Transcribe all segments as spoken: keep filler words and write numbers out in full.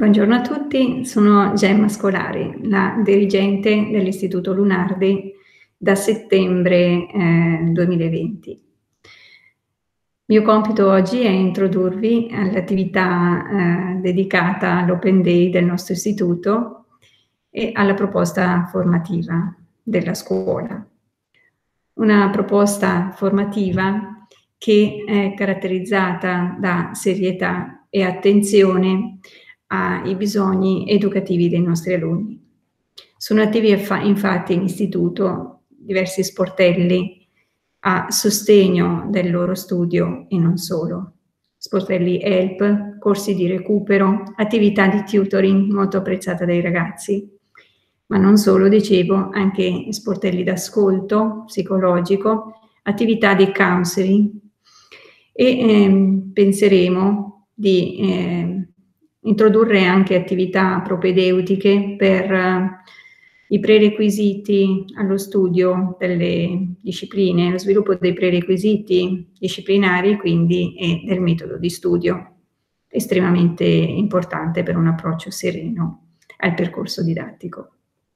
Buongiorno a tutti, sono Gemma Scolari, la dirigente dell'Istituto Lunardi da settembre eh, duemilaventi. Il mio compito oggi è introdurvi all'attività eh, dedicata all'Open Day del nostro istituto e alla proposta formativa della scuola. Una proposta formativa che è caratterizzata da serietà e attenzione ai bisogni educativi dei nostri alunni. Sono attivi infatti in istituto diversi sportelli a sostegno del loro studio e non solo. Sportelli help, corsi di recupero, attività di tutoring molto apprezzata dai ragazzi, ma non solo, dicevo, anche sportelli d'ascolto psicologico, attività di counseling e eh, penseremo di eh, introdurre anche attività propedeutiche per uh, i prerequisiti allo studio delle discipline, lo sviluppo dei prerequisiti disciplinari, quindi, e del metodo di studio, estremamente importante per un approccio sereno al percorso didattico.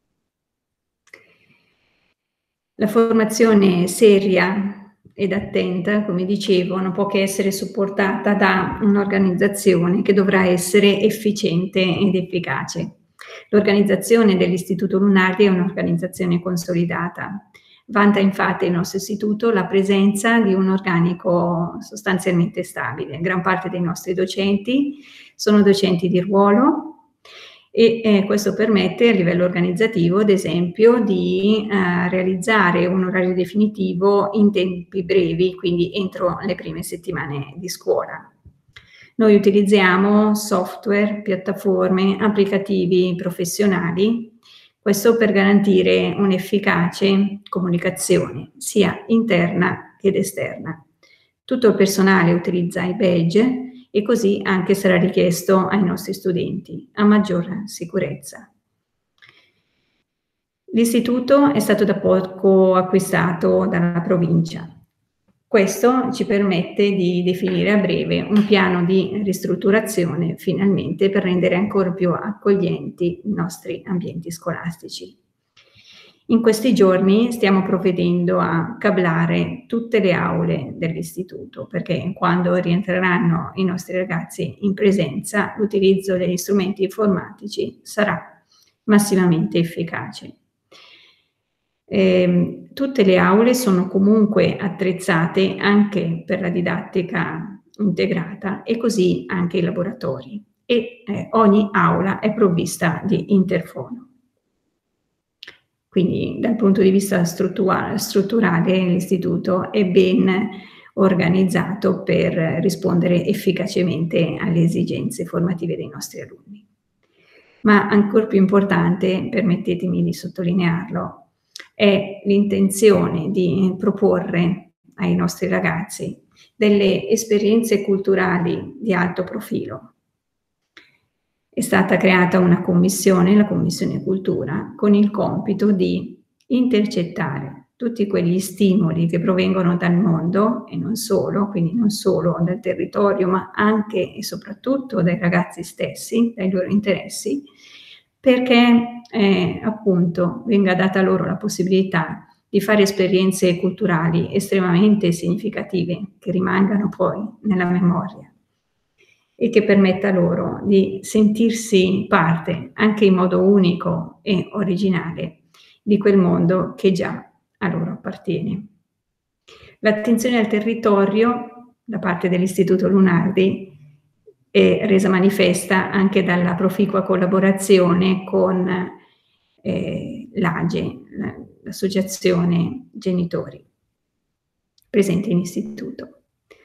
La formazione seria ed attenta, come dicevo, non può che essere supportata da un'organizzazione che dovrà essere efficiente ed efficace. L'organizzazione dell'Istituto Lunardi è un'organizzazione consolidata. Vanta infatti il nostro istituto la presenza di un organico sostanzialmente stabile. Gran parte dei nostri docenti sono docenti di ruolo, e eh, questo permette a livello organizzativo, ad esempio, di eh, realizzare un orario definitivo in tempi brevi, quindi entro le prime settimane di scuola. Noi utilizziamo software, piattaforme, applicativi professionali, questo per garantire un'efficace comunicazione, sia interna che esterna. Tutto il personale utilizza i badge, e così anche sarà richiesto ai nostri studenti, a maggior sicurezza. L'istituto è stato da poco acquistato dalla provincia. Questo ci permette di definire a breve un piano di ristrutturazione, finalmente, per rendere ancora più accoglienti i nostri ambienti scolastici. In questi giorni stiamo provvedendo a cablare tutte le aule dell'istituto, perché quando rientreranno i nostri ragazzi in presenza, l'utilizzo degli strumenti informatici sarà massimamente efficace. Eh, tutte le aule sono comunque attrezzate anche per la didattica integrata e così anche i laboratori, e eh, ogni aula è provvista di interfono. Quindi dal punto di vista strutturale, strutturale l'istituto è ben organizzato per rispondere efficacemente alle esigenze formative dei nostri alunni. Ma ancora più importante, permettetemi di sottolinearlo, è l'intenzione di proporre ai nostri ragazzi delle esperienze culturali di alto profilo. È stata creata una commissione, la Commissione Cultura, con il compito di intercettare tutti quegli stimoli che provengono dal mondo e non solo, quindi non solo dal territorio, ma anche e soprattutto dai ragazzi stessi, dai loro interessi, perché eh, appunto venga data loro la possibilità di fare esperienze culturali estremamente significative che rimangano poi nella memoria e che permetta loro di sentirsi parte, anche in modo unico e originale, di quel mondo che già a loro appartiene. L'attenzione al territorio da parte dell'Istituto Lunardi è resa manifesta anche dalla proficua collaborazione con eh, l'A G E, l'Associazione Genitori, presente in istituto.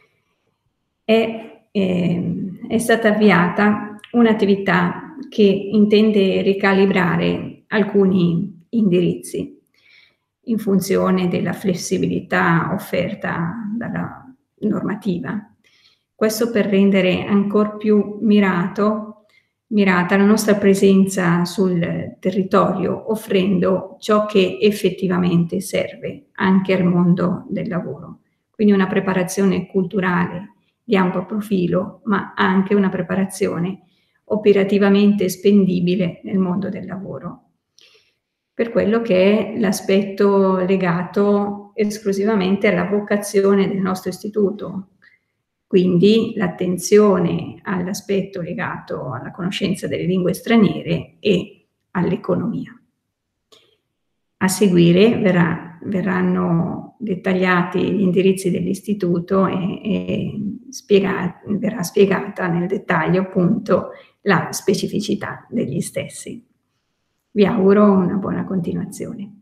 È Eh, è stata avviata un'attività che intende ricalibrare alcuni indirizzi in funzione della flessibilità offerta dalla normativa. Questo per rendere ancora più mirato, mirata la nostra presenza sul territorio, offrendo ciò che effettivamente serve anche al mondo del lavoro. Quindi una preparazione culturale di ampio profilo, ma anche una preparazione operativamente spendibile nel mondo del lavoro. Per quello che è l'aspetto legato esclusivamente alla vocazione del nostro istituto, quindi l'attenzione all'aspetto legato alla conoscenza delle lingue straniere e all'economia. A seguire verrà, verranno dettagliati gli indirizzi dell'istituto e, e spiega, verrà spiegata nel dettaglio appunto la specificità degli stessi. Vi auguro una buona continuazione.